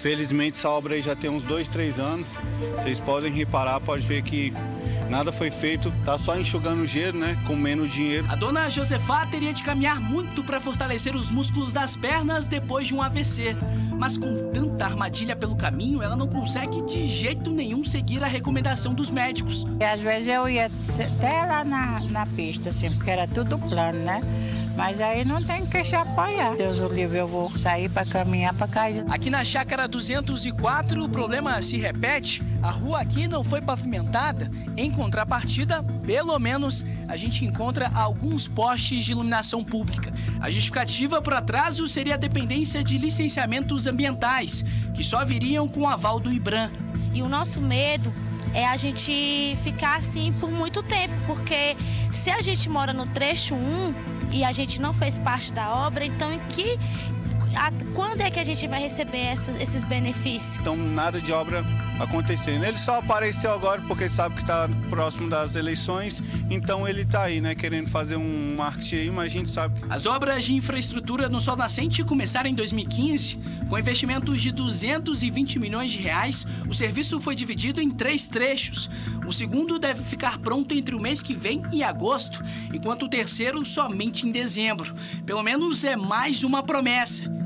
Felizmente essa obra aí já tem uns 2, 3 anos. Vocês podem reparar, pode ver que nada foi feito, tá só enxugando o gelo, né, com menos dinheiro. A dona Josefá teria de caminhar muito para fortalecer os músculos das pernas depois de um AVC. Mas com tanta armadilha pelo caminho, ela não consegue de jeito nenhum seguir a recomendação dos médicos. E às vezes eu ia até lá na pista, assim, porque era tudo plano, né? Mas aí não tem que se apoiar. Deus o livre, eu vou sair para caminhar para cair. Aqui na Chácara 204, o problema se repete. A rua aqui não foi pavimentada. Em contrapartida, pelo menos, a gente encontra alguns postes de iluminação pública. A justificativa para o atraso seria a dependência de licenciamentos ambientais, que só viriam com o aval do IBRAM. E o nosso medo é a gente ficar assim por muito tempo, porque se a gente mora no trecho 1 e a gente não fez parte da obra, então quando é que a gente vai receber esses benefícios? Então nada de obra acontecendo. Ele só apareceu agora porque sabe que está próximo das eleições, então ele está aí, né, querendo fazer um marketing aí, mas a gente sabe. As obras de infraestrutura no Sol Nascente começaram em 2015, com investimentos de 220 milhões de reais. O serviço foi dividido em 3 trechos. O segundo deve ficar pronto entre o mês que vem e agosto, enquanto o terceiro somente em dezembro. Pelo menos é mais uma promessa.